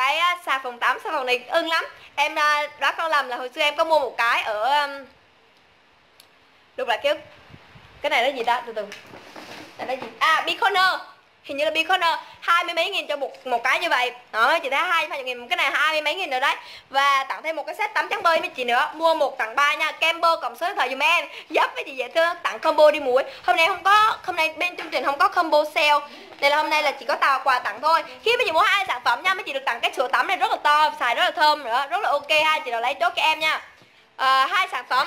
cái xà phòng tắm. Xà phòng này ưng lắm. Em đoán không lầm là hồi xưa em có mua một cái ở lúc lại cái này là gì ta, từ từ, đây là gì, Big Corner, hình như là Big Corner, 20 mấy nghìn cho một cái như vậy đó, chị thấy 20 nghìn, cái này 20 mấy nghìn rồi đấy. Và tặng thêm một cái set tắm trắng bơi với chị nữa, mua 1 tặng 3 nha. Camber cộng số điện thoại dùm em, giúp với chị dễ thương, tặng combo đi muối. Hôm nay bên chương trình không có combo sale, nên là hôm nay là chỉ có quà tặng thôi. Khi mấy chị mua 2 sản phẩm nha, mấy chị được tặng cái sữa tắm này rất là to, xài rất là thơm nữa, rất là ok ha. Chị nào lấy chốt cho em nha. 2 sản phẩm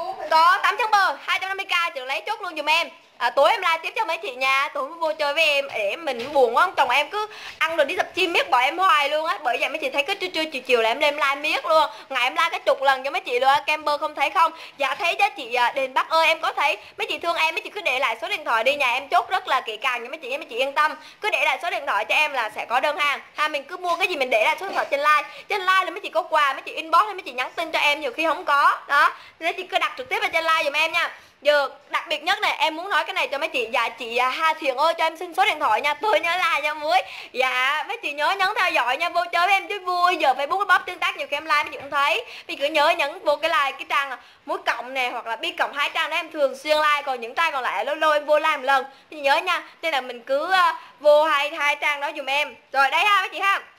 có tắm trắng bơ 250k, chị lấy chốt luôn dùm em. Tối em live tiếp cho mấy chị nha, tối vô chơi với em để mình buồn quá, chồng em cứ ăn rồi đi tập gym miết bỏ em hoài luôn á. Bởi vậy mấy chị thấy cứ trưa chiều là em lên live miết luôn, ngày em live cái chục lần cho mấy chị luôn. Camber không thấy không? Dạ thấy đó chị Đền Bắc ơi, em có thấy. Mấy chị thương em, mấy chị cứ để lại số điện thoại đi, nhà em chốt rất là kỹ càng cho mấy chị yên tâm. Cứ để lại số điện thoại cho em là sẽ có đơn hàng ha. Mình cứ mua cái gì mình để lại số điện thoại trên live là mấy chị có quà, mấy chị inbox hay mấy chị nhắn tin cho em, nhiều khi không có đó, nên chị cứ đặt trực tiếp vào trên live giùm em nha. Giờ đặc biệt nhất này em muốn nói cái này cho mấy chị. Dạ chị Hà Thiện ơi, cho em xin số điện thoại nha, tôi nhớ là nha muối. Dạ mấy chị nhớ nhấn theo dõi nha, vô chơi với em chứ vui. Giờ Facebook bóp tương tác nhiều khi em like mấy chị cũng thấy, mấy chị cứ nhớ nhấn vô cái like cái trang muối cộng nè, hoặc là bi cộng 2 trang đó em thường xuyên like, còn những trang còn lại lâu lâu em vô like một lần, mấy chị nhớ nha. Nên là mình cứ vô hai trang đó dùm em. Rồi đây ha mấy chị ha,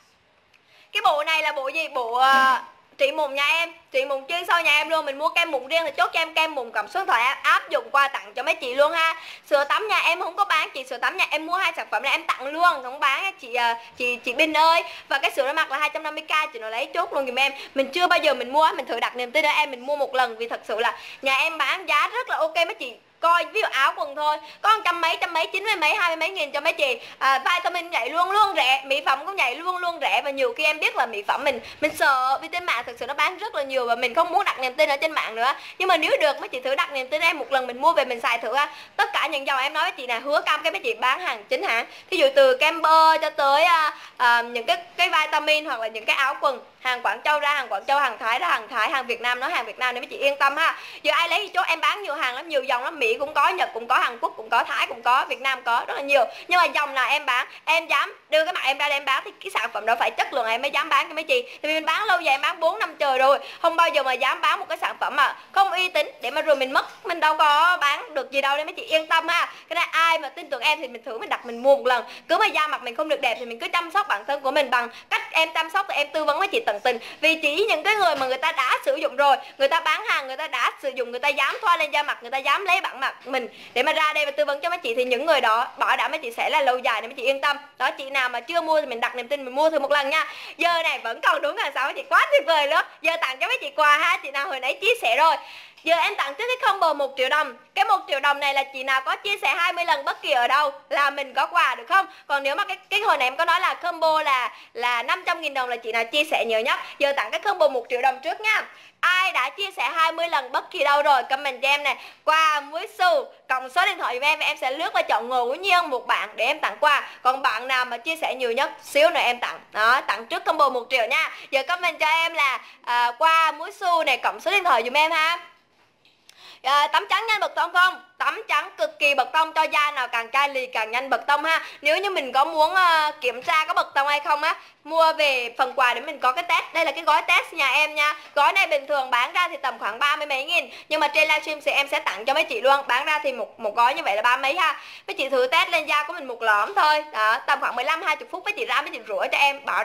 cái bộ này là bộ gì, bộ trị mụn nhà em, trị mụn chuyên sâu nhà em luôn. Mình mua kem mụn riêng thì chốt cho em kem mụn cộng số điện thoại, áp dụng qua tặng cho mấy chị luôn ha. Sữa tắm nhà em không có bán chị, sữa tắm nhà em mua 2 sản phẩm này em tặng luôn, không bán chị Bình ơi. Và cái sữa rửa mặt là 250k, chị nó lấy chốt luôn giùm em. Mình chưa bao giờ mình mua, mình thử đặt niềm tin ở em, mình mua một lần vì thật sự là nhà em bán giá rất là ok mấy chị. Coi ví dụ áo quần thôi có trăm mấy 90 mấy 20 mấy nghìn cho mấy chị. Vitamin vậy luôn rẻ, mỹ phẩm cũng vậy luôn rẻ. Và nhiều khi em biết là mỹ phẩm mình sợ vì trên mạng thực sự nó bán rất là nhiều, và mình không muốn đặt niềm tin ở trên mạng nữa. Nhưng mà nếu được mấy chị thử đặt niềm tin em một lần, mình mua về mình xài thử. Tất cả những dòng em nói với chị này hứa cam cái mấy chị bán hàng chính hãng, thí dụ từ Camber cho tới những cái vitamin hoặc là những cái áo quần hàng Quảng Châu ra hàng Quảng Châu, hàng Thái ra hàng Thái, hàng Việt Nam nói hàng Việt Nam, để mấy chị yên tâm ha. Giờ ai lấy thì chốt, em bán nhiều hàng lắm, nhiều dòng lắm, Mỹ cũng có, Nhật cũng có, Hàn Quốc cũng có, Thái cũng có, Việt Nam có rất là nhiều. Nhưng mà dòng nào em bán, em dám đưa cái mặt em ra để em bán thì cái sản phẩm đó phải chất lượng em mới dám bán cho mấy chị. Thì mình bán lâu dài, em bán 4 năm trời rồi, không bao giờ mà dám bán một cái sản phẩm mà không uy tín để mà rồi mình mất, mình đâu có bán được gì đâu, nên mấy chị yên tâm ha. Cái này ai mà tin tưởng em thì mình thử mình đặt mình mua một lần. Cứ mà da mặt mình không được đẹp thì mình cứ chăm sóc bản thân của mình bằng cách em chăm sóc, thì em tư vấn với chị tận tình. Vì chỉ những cái người mà người ta đã sử dụng rồi, người ta bán hàng, người ta đã sử dụng, người ta dám thoa lên da mặt, người ta dám lấy bản mặt mình để mà ra đây và tư vấn cho mấy chị, thì những người đó bảo đảm mấy chị sẽ là lâu dài, để mấy chị yên tâm đó. Chị nào mà chưa mua thì mình đặt niềm tin mình mua thử một lần nha. Giờ này vẫn còn đúng hàng 6 mấy chị, quá tuyệt vời luôn. Giờ tặng cho mấy chị quà ha, chị nào hồi nãy chia sẻ rồi. Giờ em tặng trước cái combo 1 triệu đồng. Cái 1 triệu đồng này là chị nào có chia sẻ 20 lần bất kỳ ở đâu là mình có quà được không? Còn nếu mà cái hồi này em có nói là combo là 500.000 đồng là chị nào chia sẻ nhiều nhất. Giờ tặng cái combo 1 triệu đồng trước nha. Ai đã chia sẻ 20 lần bất kỳ đâu rồi comment cho em này, quà muối xù cộng số điện thoại của em, và em sẽ lướt và chọn ngẫu nhiên một bạn để em tặng quà. Còn bạn nào mà chia sẻ nhiều nhất xíu nữa em tặng đó, tặng trước combo 1 triệu nha. Giờ comment cho em là quà muối xù này cộng số điện thoại giùm em ha. Tắm trắng nhanh bật tông không? Tắm trắng cực kỳ bật tông, cho da nào càng chai lì càng nhanh bật tông ha. Nếu như mình có muốn kiểm tra có bật tông hay không á, mua về phần quà để mình có cái test. Đây là cái gói test nhà em nha. Gói này bình thường bán ra thì tầm khoảng 30 mấy nghìn, nhưng mà trên livestream thì em sẽ tặng cho mấy chị luôn. Bán ra thì một gói như vậy là 30 mấy ha. Mấy chị thử test lên da của mình một lõm thôi đó, tầm khoảng 15-20 phút mấy chị ra mấy chị rửa cho em, bảo